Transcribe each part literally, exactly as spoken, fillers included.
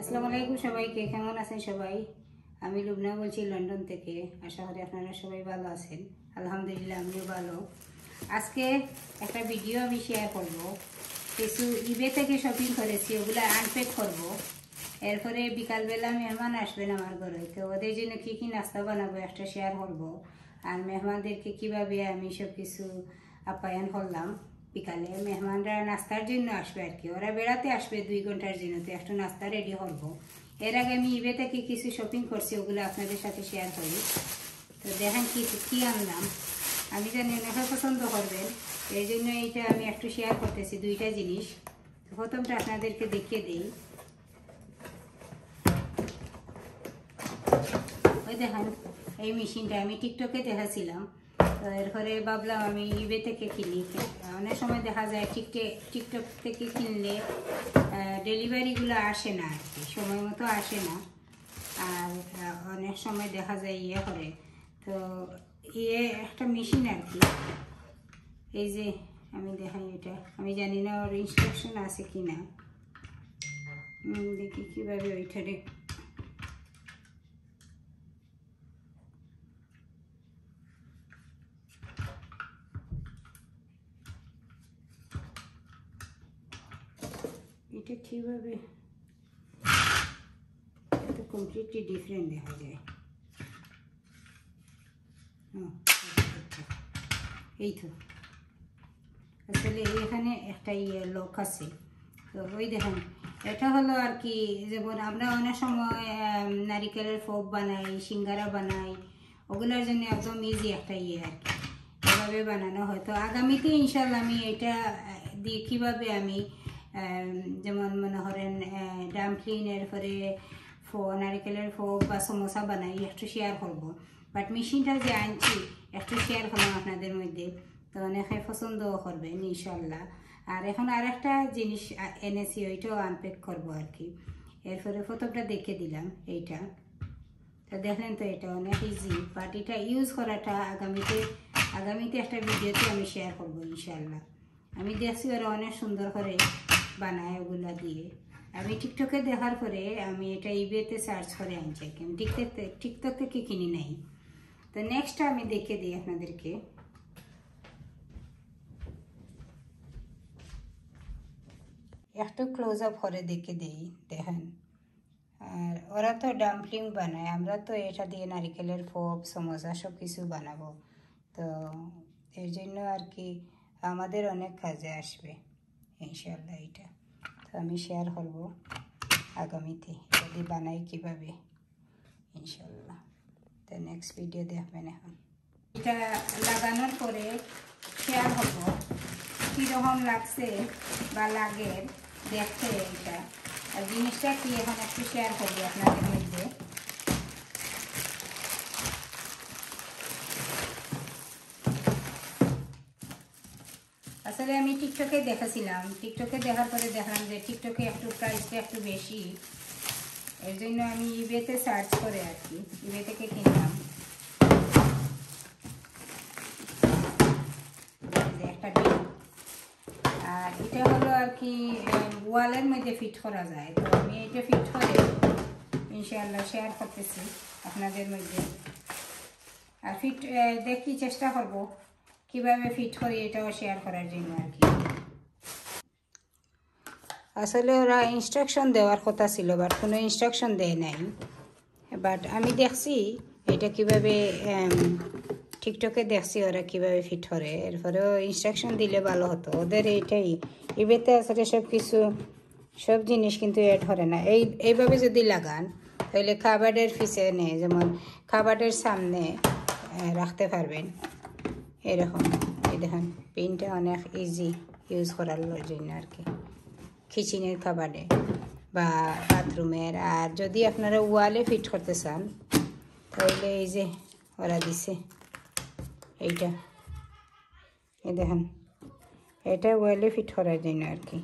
আসসালামু আলাইকুম সবাইকে, কেমন আছেন সবাই? আমি লুবনা বলছি লন্ডন থেকে। আশা করি আপনারা সবাই ভালো আছেন। আলহামদুলিল্লাহ আমিও ভালো। আজকে একটা ভিডিও আমি শেয়ার করব। কিছু ইবে থেকে শপিং করেছি, ওগুলো আনপ্যাক করব। এরপরে বিকালবেলা মেহমান আসবেন আমার ঘরে, তো ওদের জন্য কী কী নাস্তা বানাবো একটা শেয়ার করব। আর মেহমানদেরকে কীভাবে আমি সব কিছু আপ্যায়ন করলাম। বিকালে মেহমানরা নাস্তার জন্য আসবে আর কি, ওরা বেড়াতে আসবে দুই ঘন্টার জন্য, তো একটু নাস্তা রেডি করবো। এর আগে আমি ইবে থেকে কিছু শপিং করছি, ওগুলো আপনাদের সাথে শেয়ার করি। তো দেখেন কি কী আনলাম, আমি জানি অনেকে পছন্দ করবেন, এই জন্য এইটা আমি একটু শেয়ার করতেছি দুইটা জিনিস। তো প্রথমটা আপনাদেরকে দেখিয়ে দিই। ওই দেখেন এই মেশিনটা আমি টিকটকে দেখাছিলাম, তো এরপরে ভাবলাম আমি ইবে থেকে কিনি। অনেক সময় দেখা যায় টিকটে টিকটক থেকে কিনলে ডেলিভারিগুলো আসে না আর কি, সময় মতো আসে না। আর অনেক সময় দেখা যায় ইয়ে করে, তো ইয়ে একটা মেশিন আর কি। এই যে আমি দেখাই, এটা আমি জানি না ওর ইনস্ট্রাকশন আছে কি না, দেখি কীভাবে ওইটারে এটা কীভাবে, এটা কমপ্লিটলি ডিফারেন্ট দেখা যায়। হ্যাঁ এই তো আসলে এখানে একটা ইয়ে লক আছে, তো ওই দেখুন এটা হলো আর কি, যেমন আমরা অনেক সময় নারিকেলের ফোপ বানাই, সিঙ্গারা বানাই, ওগুলোর জন্য একদম ইজি একটা ইয়ে আর কি, এভাবে বানানো হয়। তো আগামীতে ইনশাল্লাহ আমি এটা দিয়ে কীভাবে আমি যেমন মনে করেন ডাম্পলিং, এরপরে ফো নারিকেলের ফোপ বা সমোসা বানাই, একটু শেয়ার করবো। বাট মেশিনটা যে আনছি একটু শেয়ার করলাম আপনাদের মধ্যে, তো অনেকে পছন্দও করবেন ইনশাল্লাহ। আর এখন আর একটা জিনিস এনেছি, ওইটাও আনপ্যাক করবো আর কি। এরপরে প্রথমটা দেখে দিলাম এইটা, তো দেখলেন তো এটা অনেক ইজি, বাট এটা ইউজ করাটা আগামীতে আগামীতে একটা ভিডিওতে আমি শেয়ার করবো ইনশাল্লাহ। আমি দেখছি ওরা অনেক সুন্দর করে বানায় ওগুলা দিয়ে। আমি টিকটকে দেখার পরে আমি এটা ইবেতে সার্চ করে আনছি, আমি টিকটক টিকটক থেকে কিনি নাই। তো নেক্সটটা আমি দেখে দিই আপনাদেরকে। একটু ক্লোজ আপ করে দেখে দিই, দেখেন। আর ওরা তো ডাম্পলিং বানায়, আমরা তো এটা দিয়ে নারিকেলের ফোপ, সমোসা সব কিছু বানাবো, তো এর জন্য আর কি আমাদের অনেক কাজে আসবে ইনশাল্লাহ এটা। তো আমি শেয়ার করবো আগামীতে যদি বানাই কীভাবে ইনশাল্লাহ। তো নেক্সট ভিডিও দেখবেন। এখন এটা লাগানোর পরে শেয়ার হবো কীরকম লাগছে বা লাগে দেখতে এটা, আর জিনিসটা কি এখন একটু শেয়ার করবো আপনাদের মধ্যে। আসলে আমি টিকটকে দেখেছিলাম, টিকটকে দেখার পরে দেখলাম যে টিকটকে একটু প্রাইসটা একটু বেশি, এর জন্য আমি ইবেতে সার্চ করে আর কি ইবে থেকে কিনলাম। একটা ডিম, আর এটা হলো আর কি ওয়ালের মধ্যে ফিট করা যায়, তো আমি এটা ফিট করে ইনশাআল্লাহ শেয়ার করতেছি আপনাদের মধ্যে। আর ফিট দেখি চেষ্টা করব কিভাবে ফিট করি, এটাও শেয়ার করার জন্য আর কি। আসলে ওরা ইনস্ট্রাকশন দেওয়ার কথা ছিল, বাট কোনো ইনস্ট্রাকশন দেয় নাই। বাট আমি দেখছি এটা কিভাবে, টিকটকে দেখছি ওরা কিভাবে ফিট করে, এরপরেও ইনস্ট্রাকশন দিলে ভালো হতো। ওদের এইটাই ইবেতে আসলে সব কিছু সব জিনিস কিন্তু অ্যাড করে না। এই এইভাবে যদি লাগান তাহলে কাবার্ডের পিছনে, যেমন কাবার্ডের সামনে রাখতে পারবেন এরকম। এই দেখেন পিনটা অনেক ইজি ইউজ করার জন্য আর কি, কিচেনের কাবার্ডে বা বাথরুমের। আর যদি আপনারা ওয়ালে ফিট করতে চান তাহলে এই যে ওরা দিছে এইটা, এই দেখেন এটা ওয়ালে ফিট করার জন্য আর কি।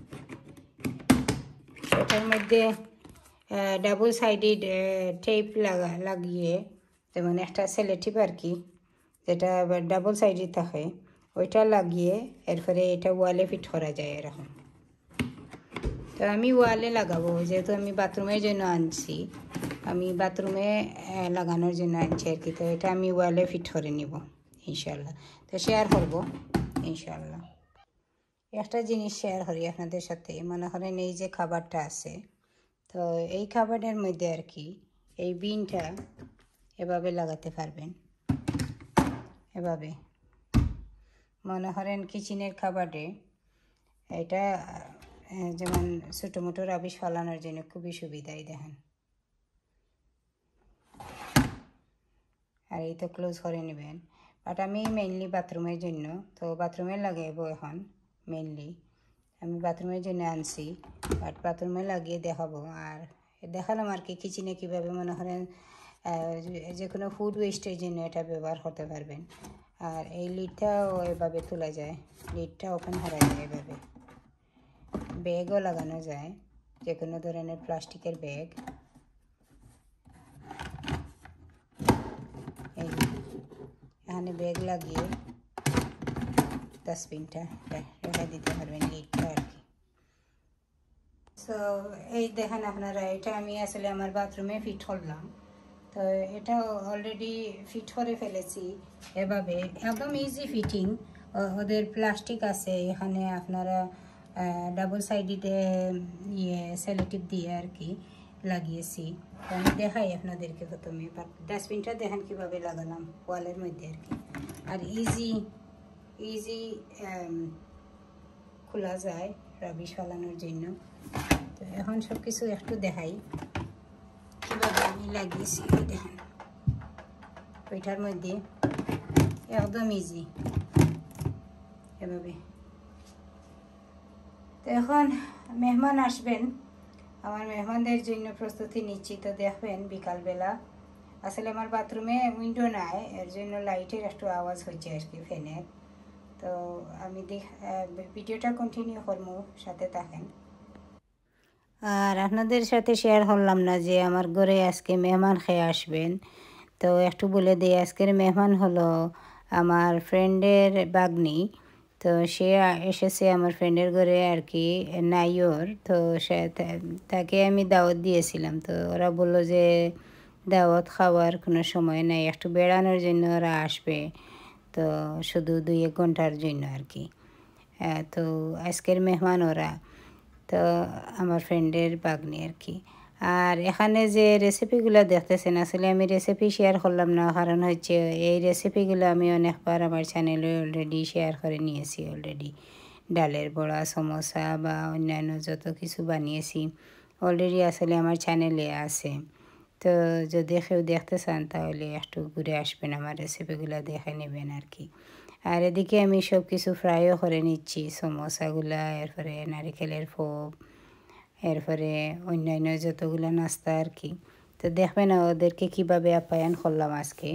এটার মধ্যে ডাবল সাইডেড টেপ লাগা লাগিয়ে, যেমন একটা সেলোটেপ আর কি, যেটা ডাবল সাইডেড থাকে, ওইটা লাগিয়ে এরপরে এটা ওয়ালে ফিট করা যায় এরকম। তো আমি ওয়ালে লাগাবো, যেহেতু আমি বাথরুমের জন্য আনছি, আমি বাথরুমে লাগানোর জন্য আনছি আর কি। তো এটা আমি ওয়ালে ফিট করে নিব ইনশাল্লাহ। তো শেয়ার করব ইনশাল্লাহ। একটা জিনিস শেয়ার করি আপনাদের সাথে, মনে করেন এই যে খাবারটা আছে, তো এই খাবারের মধ্যে আর কি এই বিনটা এভাবে লাগাতে পারবেন। এভাবে মনে করেন কিচেনের খাবারে এটা যেমন ছোটো মোটো রাবিশ ফালানোর জন্য খুবই সুবিধাই দেখেন। আর এই তো ক্লোজ করে নেবেন। বাট আমি মেইনলি বাথরুমের জন্য, তো বাথরুমে লাগাইবো এখন মেইনলি আমি বাথরুমের জন্য আনছি, বাট বাথরুমে লাগিয়ে দেখাবো। আর দেখালাম আর কি কিচেনে কীভাবে মনে করেন যে কোনো ফুড ওয়েস্টের জন্য এটা ব্যবহার করতে পারবেন। আর এই লিডটাও এভাবে তোলা যায়, লিডটা ওপেন করা যায় এভাবে। ব্যাগও লাগানো যায়, যে কোনো ধরনের প্লাস্টিকের ব্যাগ। এই এখানে ব্যাগ লাগিয়ে ডাস্টবিনটা রেখে দিতে পারবেন, লিডটা আর কি। সো এই দেখেন আপনারা, এটা আমি আসলে আমার বাথরুমে ফিট করলাম। তো এটা অলরেডি ফিট করে ফেলেছি এভাবে, একদম ইজি ফিটিং। ওদের প্লাস্টিক আছে এখানে, আপনারা ডাবল সাইডে ইয়ে সেলোটিপ দিয়ে আর কি লাগিয়েছি। আমি দেখাই আপনাদেরকে প্রথমে, বাট ডাস্টবিনটা দেখেন কীভাবে লাগালাম ওয়ালের মধ্যে আর কি। আর ইজি ইজি খোলা যায় রাবিশ ফালানোর জন্য। তো এখন সব কিছু একটু দেখাই কীভাবে আমি লাগিয়েছি। দেখেন ওইটার মধ্যে একদম ইজি এভাবে। তো এখন মেহমান আসবেন, আমার মেহমানদের জন্য প্রস্তুতি নিচ্ছি। তো দেখবেন বিকালবেলা, আসলে আমার বাথরুমে উইন্ডো নাই, এর জন্য লাইটের একটু আওয়াজ হচ্ছে আর কি, ফ্যানের। তো আমি দেখ ভিডিওটা কন্টিনিউ করবো, সাথে থাকেন। আর আপনাদের সাথে শেয়ার করলাম না যে আমার ঘরে আজকে মেহমান খেয়ে আসবেন। তো একটু বলে দিই, আজকের মেহমান হলো আমার ফ্রেন্ডের বাগনি। তো সে এসেছে আমার ফ্রেন্ডের ঘরে আর কি, নাইওর। তো সে তাকে আমি দাওয়াত দিয়েছিলাম। তো ওরা বললো যে দাওয়াত খাওয়ার কোনো সময় নাই, একটু বেড়ানোর জন্য ওরা আসবে, তো শুধু দুই এক ঘন্টার জন্য আর কি। তো আজকের মেহমান ওরা, তো আমার ফ্রেন্ডের বাগনি আর কি। আর এখানে যে রেসিপিগুলো দেখতেছেন, আসলে আমি রেসিপি শেয়ার করলাম না, কারণ হচ্ছে এই রেসিপিগুলো আমি অনেকবার আমার চ্যানেলে অলরেডি শেয়ার করে নিয়েছি অলরেডি। ডালের বড়া, সমোসা বা অন্যান্য যত কিছু বানিয়েছি অলরেডি আসলে আমার চ্যানেলে আছে। তো যদি কেউ দেখতে চান তাহলে একটু ঘুরে আসবেন, আমার রেসিপিগুলো দেখে নেবেন আর কি। আর এদিকে আমি সব কিছু ফ্রাইও করে নিচ্ছি, সমোসাগুলা, এরপরে নারিকেলের ফোপ, এরপরে অন্যান্য যতগুলো নাস্তা আর কি। তো দেখবেন ওদেরকে কীভাবে আপ্যায়ন করলাম আজকে।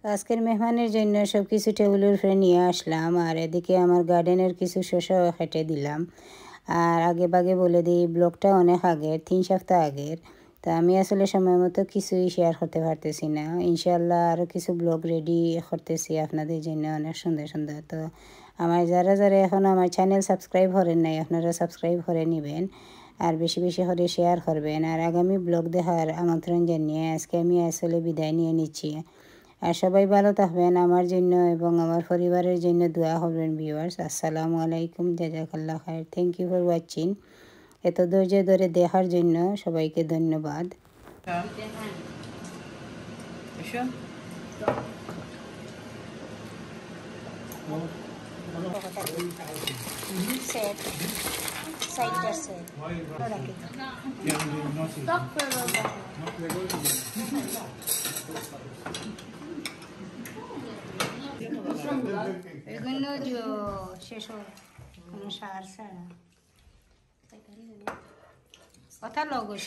তো আজকের মেহমানের জন্য সব কিছু টেবিলের উপরে নিয়ে আসলাম, আর এদিকে আমার গার্ডেনের কিছু শসাও কেটে দিলাম। আর আগে বাগে বলে দিই, ব্লগটা অনেক আগের, তিন সপ্তাহ আগের। তো আমি আসলে সময় মতো কিছুই শেয়ার করতে পারতেছি না। ইনশাল্লাহ আরও কিছু ব্লগ রেডি করতেছি আপনাদের জন্য, অনেক সুন্দর সুন্দর। তো আমার যারা যারা এখনও আমার চ্যানেল সাবস্ক্রাইব করেন নাই, আপনারা সাবস্ক্রাইব করে নেবেন আর বেশি বেশি করে শেয়ার করবেন। আর আগামী ব্লগ দেখার আমন্ত্রণ জানিয়ে আজকে আমি আসলে বিদায় নিয়ে নিচ্ছি। আর সবাই ভালো থাকবেন, আমার জন্য এবং আমার পরিবারের জন্য দোয়া করবেন ভিউয়ার্স। আসসালামু আলাইকুম, জাজাকাল্লাহ খায়ের। Thank you for watching. এত ধৈর্য ধরে দেখার জন্য সবাইকে ধন্যবাদ। এগুলো শেষ কোনো সার ছাড়া কথা লগ